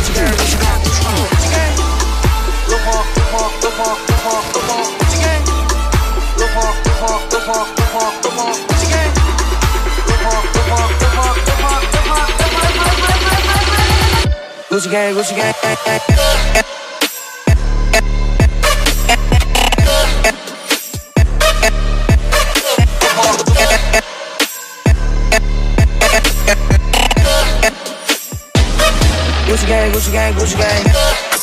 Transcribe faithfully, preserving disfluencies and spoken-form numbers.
Gucci gang, Gucci gang, Gucci gang. Lil Pump, Lil Pump, Lil Pump, Lil Pump, Lil Pump, Gucci gang. Lil Pump, Lil Pump, Lil Pump, Lil Pump, Lil Pump, Gucci gang. Lil Pump, Lil Pump, Lil Pump, Lil Pump, Lil Pump, Lil Pump. Gucci gang, Gucci gang. Gucci gang, Gucci gang, Gucci gang.